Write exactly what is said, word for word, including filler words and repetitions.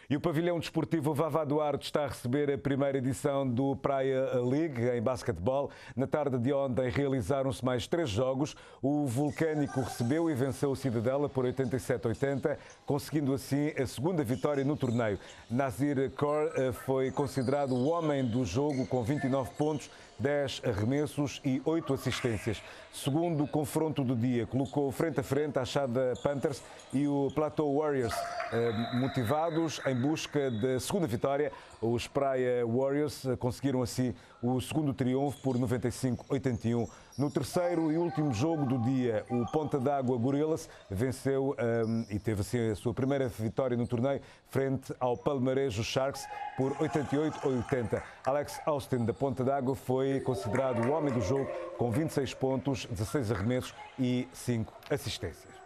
E o pavilhão desportivo Vavá Duarte está a receber a primeira edição do Praia League em basquetebol. Na tarde de ontem realizaram-se mais três jogos. O Vulcânico recebeu e venceu o Cidadela por oitenta e sete a oitenta, conseguindo assim a segunda vitória no torneio. Nasir Kaur foi considerado o homem do jogo com vinte e nove pontos, dez arremessos e oito assistências. Segundo confronto do dia, colocou frente a frente a Shada Panthers e o Plateau Warriors. Motivados em busca da segunda vitória, os Praia Warriors conseguiram assim o segundo triunfo por noventa e cinco a oitenta e um. No terceiro e último jogo do dia, o Ponta d'Água Gorillas venceu um, e teve assim a sua primeira vitória no torneio frente ao Palmarejo Sharks por oitenta e oito a oitenta. Alex Austin, da Ponta d'Água, foi considerado o homem do jogo com vinte e seis pontos, dezesseis arremessos e cinco assistências.